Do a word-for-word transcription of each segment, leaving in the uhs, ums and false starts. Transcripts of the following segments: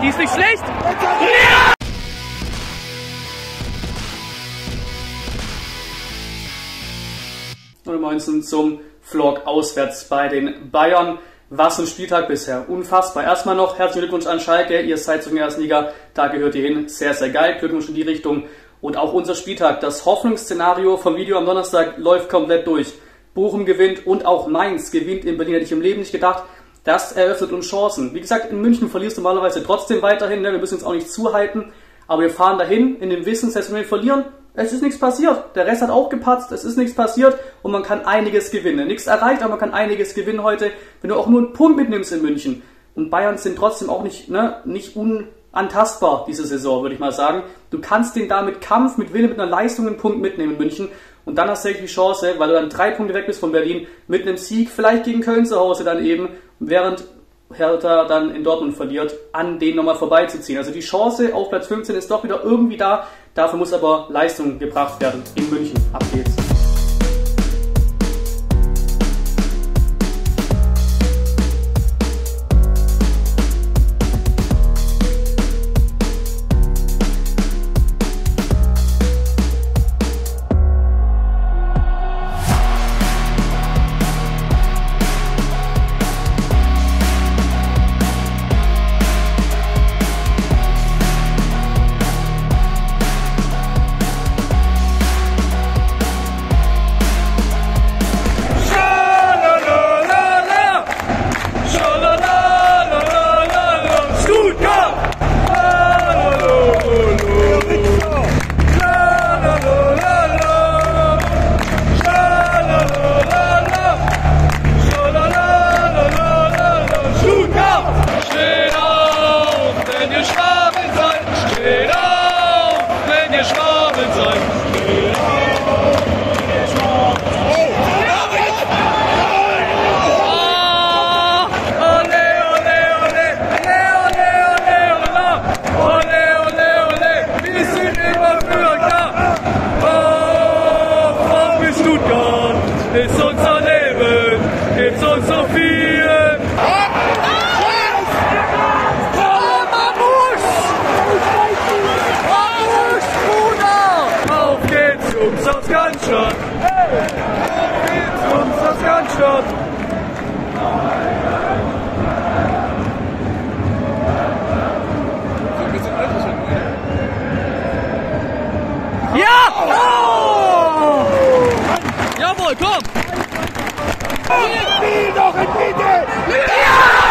Die ist nicht schlecht. Ja! Nummer neunzehn zum Vlog auswärts bei den Bayern. Was ein Spieltag bisher. Unfassbar. Erstmal noch herzlichen Glückwunsch an Schalke. Ihr seid zur ersten Liga. Da gehört ihr hin. Sehr, sehr geil. Glückwunsch in die Richtung. Und auch unser Spieltag. Das Hoffnungsszenario vom Video am Donnerstag läuft komplett durch. Bochum gewinnt und auch Mainz gewinnt in Berlin. Hätte ich im Leben nicht gedacht. Das eröffnet uns Chancen. Wie gesagt, in München verlierst du normalerweise trotzdem weiterhin. Wir müssen uns auch nicht zuhalten. Aber wir fahren dahin in dem Wissen, selbst wenn wir verlieren, es ist nichts passiert. Der Rest hat auch gepatzt, es ist nichts passiert und man kann einiges gewinnen. Nichts erreicht, aber man kann einiges gewinnen heute, wenn du auch nur einen Punkt mitnimmst in München. Und Bayern sind trotzdem auch nicht, ne, nicht unantastbar diese Saison, würde ich mal sagen. Du kannst den da mit Kampf, mit Wille, mit einer Leistung einen Punkt mitnehmen in München. Und dann hast du die Chance, weil du dann drei Punkte weg bist von Berlin, mit einem Sieg, vielleicht gegen Köln zu Hause dann eben, während Hertha dann in Dortmund verliert, an denen nochmal vorbeizuziehen. Also die Chance auf Platz fünfzehn ist doch wieder irgendwie da. Dafür muss aber Leistung gebracht werden in München. Ab geht's. Ist unser Leben, gibt's uns so viel. Auf geht's, Jungs aus Cannstatt. Auf geht's, Jungs aus Cannstatt. Ja! Oh! Jawohl, komm! Spiel doch in Mitte! Ja!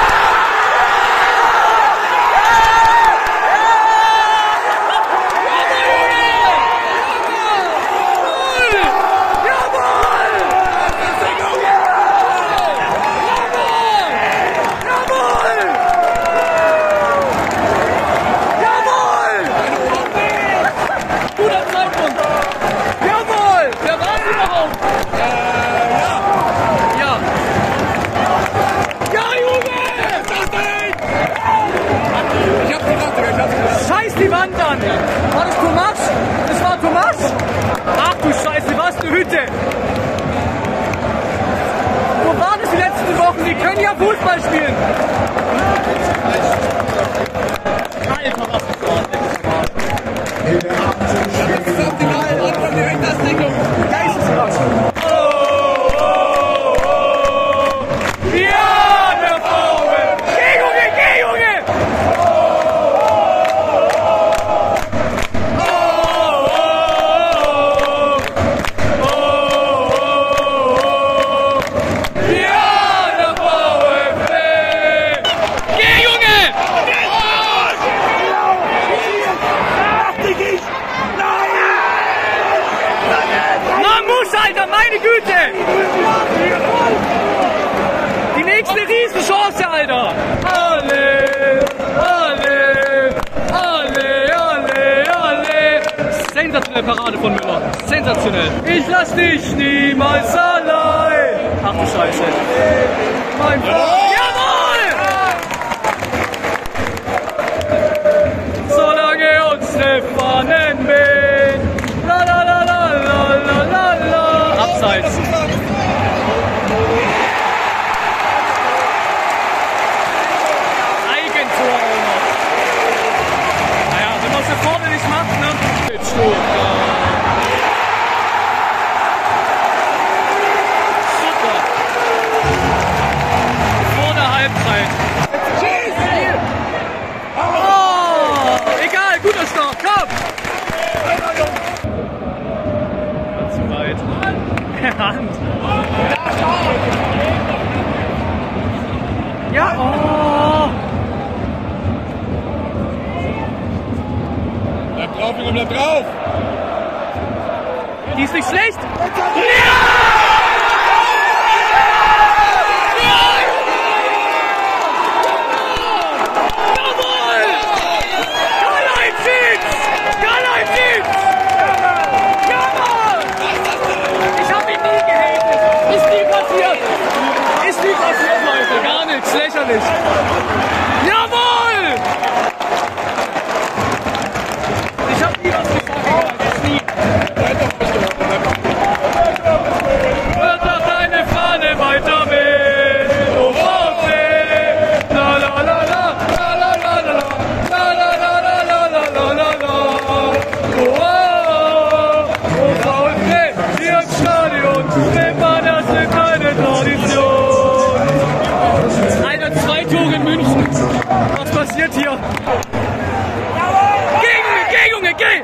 Die Wand an! War das Thomas? Das war Thomas? Ach du Scheiße, was eine Hütte! Wo waren das die letzten Wochen? Die können ja Fußball spielen! Alter, was ist das? Das ist optimal, Anfang der Hintersteckung! Geistesüberraschung! Alter, meine Güte! Die nächste Riesenchance, Alter! Alle, alle, alle, alle, alle! Sensationelle Parade von Müller. Sensationell. Ich lass dich niemals allein! Ach du Scheiße. Mein Freund. Jawohl! Solange uns ne Fahnen wehen. La la la la la la la la. Abseits. Eigentor auch noch. Hand. Ja, oh. Bleib drauf, Junge, bleib drauf! Die ist nicht schlecht. Lächerlich. Jawohl! Ich hab nie was gesagt. Nie. Hört doch deine Fahne weiter mit. Oh, V fB. La la la la. La la la la la. La la la la la la la la. Oh, oh, oh, V fB. Hier im Stadion. Stefan, das ist keine Tradition. Zwei Tore in München. Was passiert hier? Geh, Junge, geh, Junge, geh!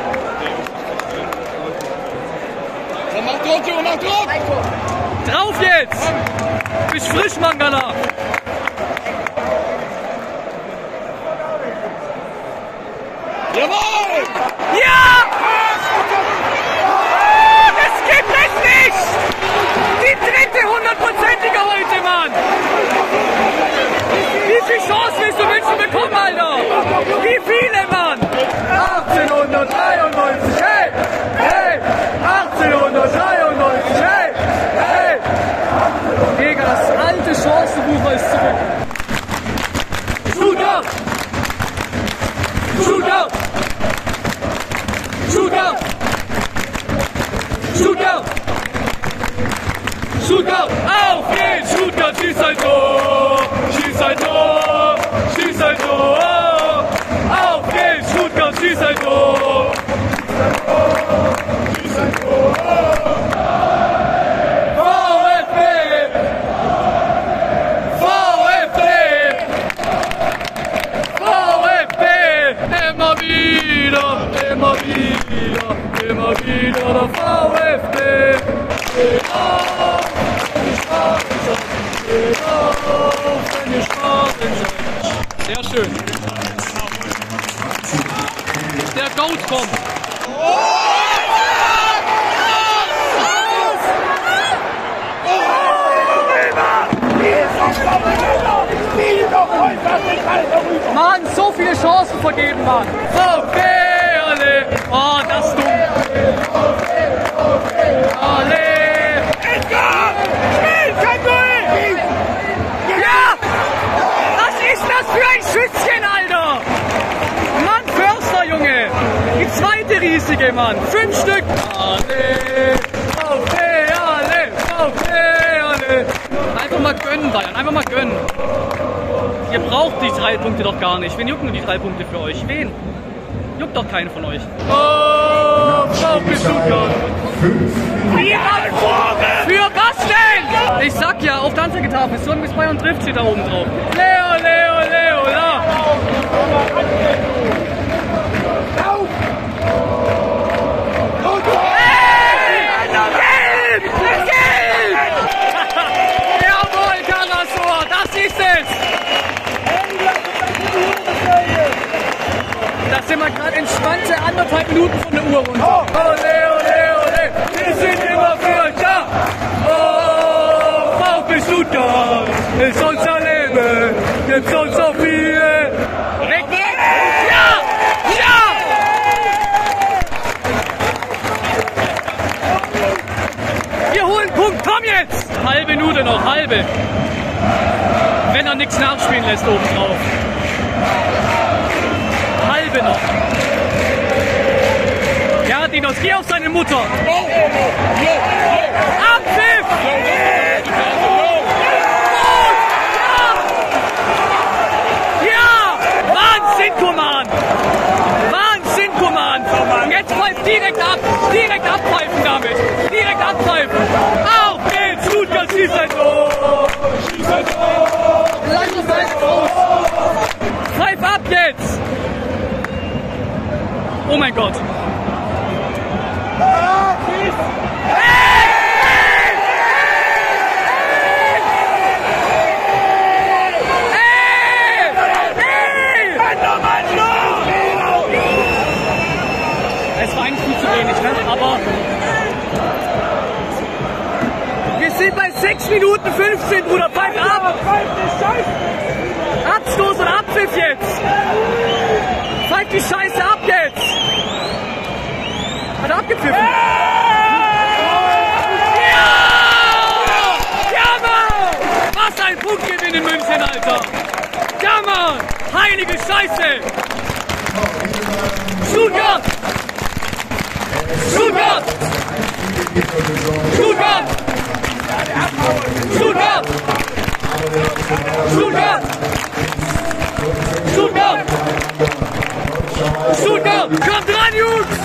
Dann mach drauf, Junge, mach drauf! Drauf jetzt! Bist frisch, Mangala! Jawohl! Ja! Das gibt es nicht! Die dritte hundertprozentige heute, Mann! Wie viele Chancen willst du München bekommen, Alter? Wie viele, Mann? achtzehnhundertdreiundneunzig, hey! Hey! achtzehnhundertdreiundneunzig, hey! Hey! Digga, das alte Chancenbuch ist zurück. Shooter! Shooter! Shooter! Shooter! Shooter! Auf geht's! Shooter, schieß ein Tor! Schieß ein Tor! Schieß ein Tor! Auf geht's! Shooter, schieß ein Tor! Schieß ein Tor! VfB! VfB! VfB! Immer wieder! Immer wieder! Immer wieder der VfB! Sehr schön. Der Goat kommt. Mann, so viele Chancen vergeben, Mann. VfB, alle. Oh, das ist dumm. Alle. Schützchen, Alter! Mann, Förster, Junge! Die zweite riesige, Mann! Fünf Stück! Alle! VfB, alle! VfB, alle! Einfach mal gönnen, Bayern, einfach mal gönnen! Ihr braucht die drei Punkte doch gar nicht. Wen jucken die drei Punkte für euch? Wen? Juckt doch keinen von euch. Oh, VfB Stuttgart! Für was denn? Ich sag ja, auf der Anzeigetafel, Sonn bis Bayern trifft, steht da oben drauf. Leo, Leo, Leo, la! Hey! Gelb! Gelb! Jawohl, Karasor, das ist es! Da sind wir gerade entspannte anderthalb Minuten von der Uhr runter. Oh, Leo, Leo, Leo, wir sind immer für da! Oh, VfB Stuttgart ist unser Leben, gibt uns so viele. Weg, weg! Ja! Ja! Wir holen Punkt, komm jetzt! Halbe Minute noch, halbe. Wenn er nichts nachspielen lässt oben drauf. Halbe noch. Ja, Dinos, geh auf seine Mutter. Abpfiff! Ja! Wahnsinn, Command! Wahnsinn, Command! Jetzt pfeift direkt ab! Direkt abpfeifen damit! Direkt abpfeifen! Auf geht's! Stuttgart schießt ein Tor! Schießt ein Tor! Lass uns ein Tor! Pfeif ab jetzt! Oh mein Gott! Hey! wenig, ne? Aber wir sind bei sechs Minuten fünfzehn, Bruder, pfeif ab! Abstoß und Abpfiff jetzt! Pfeif die Scheiße ab jetzt! Hat er abgepfiffen? Ja! Ja, Mann! Was ein Punktgewinn in München, Alter! Ja, Mann! Heilige Scheiße! Stuttgart! Stuttgart! Stuttgart! Stuttgart! Stuttgart! Stuttgart! Stuttgart! Kommt ran, Jungs!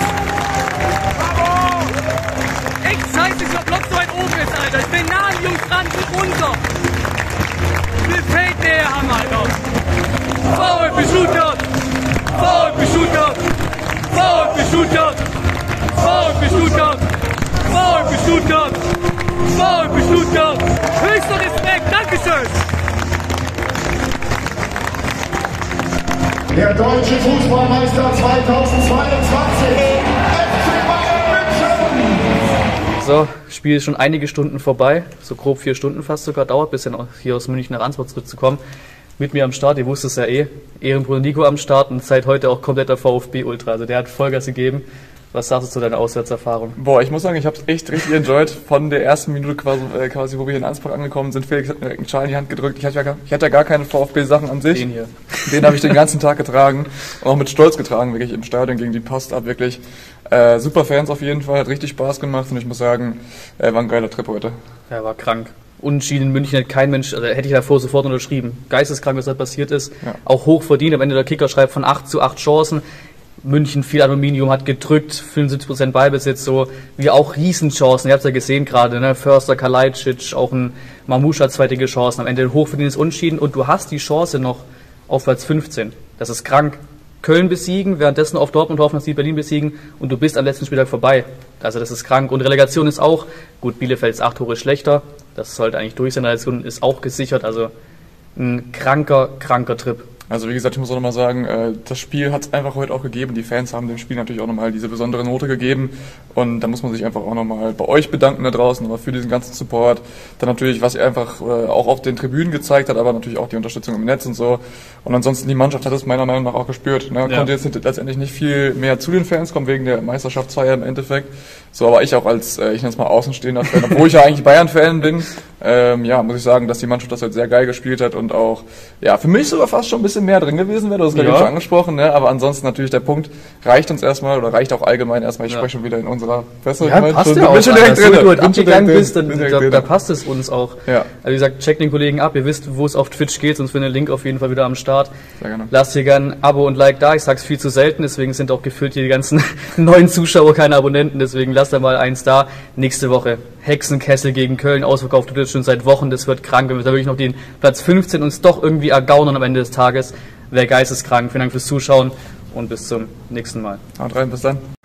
Echt scheiße, dass der Block so weit oben ist, Alter. Ich bin nah an die Jungs dran, nicht runter. Mir fällt der Hammer, Alter. VfB Stuttgart! VfB Stuttgart! VfB Stuttgart! VfB Stuttgart! VfB Stuttgart! VfB Stuttgart! Höchster Respekt, Dankeschön! Der deutsche Fußballmeister zweitausendzweiundzwanzig, F C Bayern München! So, Spiel ist schon einige Stunden vorbei, so grob vier Stunden fast sogar, dauert ein bisschen hier aus München nach Ansbach zurückzukommen. Mit mir am Start, ihr wusstet es ja eh, Ehrenbruder Nico am Start und seit heute auch kompletter VfB-Ultra, also der hat Vollgas gegeben. Was sagst du zu deiner Auswärtserfahrung? Boah, ich muss sagen, ich habe es echt richtig enjoyed. Von der ersten Minute quasi, äh, quasi, wo wir hier in Ansbach angekommen sind, Felix hat mir direkt einen Schal in die Hand gedrückt. Ich hatte ja gar, ich hatte ja gar keine VfB-Sachen an sich. Den hier. Den habe ich den ganzen Tag getragen und auch mit Stolz getragen, wirklich im Stadion gegen die Post ab, wirklich. Äh, super Fans auf jeden Fall, hat richtig Spaß gemacht und ich muss sagen, äh, war ein geiler Trip heute. Ja, war krank. Unentschieden in München hat kein Mensch, also hätte ich davor sofort unterschrieben. Geisteskrank, was da passiert ist. Ja. Auch hoch verdient, am Ende der Kicker schreibt von acht zu acht Chancen. München viel Aluminium, hat gedrückt, fünfundsiebzig Prozent Ballbesitz, so wie auch Riesenchancen. Ihr habt es ja gesehen gerade, ne? Förster, Kalajdzic, auch ein Mamouche hat zweitige Chancen. Am Ende ein hochverdientes Unentschieden und du hast die Chance noch auf Platz fünfzehn. Das ist krank. Köln besiegen, währenddessen auf Dortmund hoffen, dass die Berlin besiegen und du bist am letzten Spieltag vorbei. Also das ist krank. Und Relegation ist auch, gut, Bielefeld ist acht Tore schlechter, das sollte eigentlich durch sein, Relegation ist auch gesichert, also ein kranker, kranker Trip. Also wie gesagt, ich muss auch nochmal sagen, das Spiel hat es einfach heute auch gegeben. Die Fans haben dem Spiel natürlich auch nochmal diese besondere Note gegeben. Und da muss man sich einfach auch nochmal bei euch bedanken da draußen, aber für diesen ganzen Support. Dann natürlich, was ihr einfach auch auf den Tribünen gezeigt hat, aber natürlich auch die Unterstützung im Netz und so. Und ansonsten, die Mannschaft hat es meiner Meinung nach auch gespürt. Ne? Ja. Konnte jetzt letztendlich nicht viel mehr zu den Fans kommen, wegen der Meisterschaftsfeier im Endeffekt. So, aber ich auch als, ich nenne es mal Außenstehender Fan, obwohl ich ja eigentlich Bayern-Fan bin, ähm, ja, muss ich sagen, dass die Mannschaft das halt sehr geil gespielt hat und auch, ja, für mich sogar fast schon ein bisschen mehr drin gewesen wäre, du hast es ja gerade schon angesprochen, ne? Aber ansonsten natürlich der Punkt reicht uns erstmal oder reicht auch allgemein erstmal, ich ja. spreche schon wieder in unserer Fässer. Ja, passt schon, ja auch, schon direkt drin. Wenn du heute hingegangen bist, dann da, da passt es uns auch. Ja. Also wie gesagt, checkt den Kollegen ab, ihr wisst, wo es auf Twitch geht, sonst findet ihr den Link auf jeden Fall wieder am Start. Sehr gerne. Lasst hier gerne ein Abo und Like da, ich sag's viel zu selten, deswegen sind auch gefühlt hier die ganzen neuen Zuschauer keine Abonnenten, deswegen lasst da mal eins da. Nächste Woche Hexenkessel gegen Köln, ausverkauft tut jetzt schon seit Wochen, das wird krank, wenn wir da wirklich noch den Platz fünfzehn uns doch irgendwie ergaunern am Ende des Tages. Wäre geisteskrank. Vielen Dank fürs Zuschauen und bis zum nächsten Mal. Haut rein, bis dann.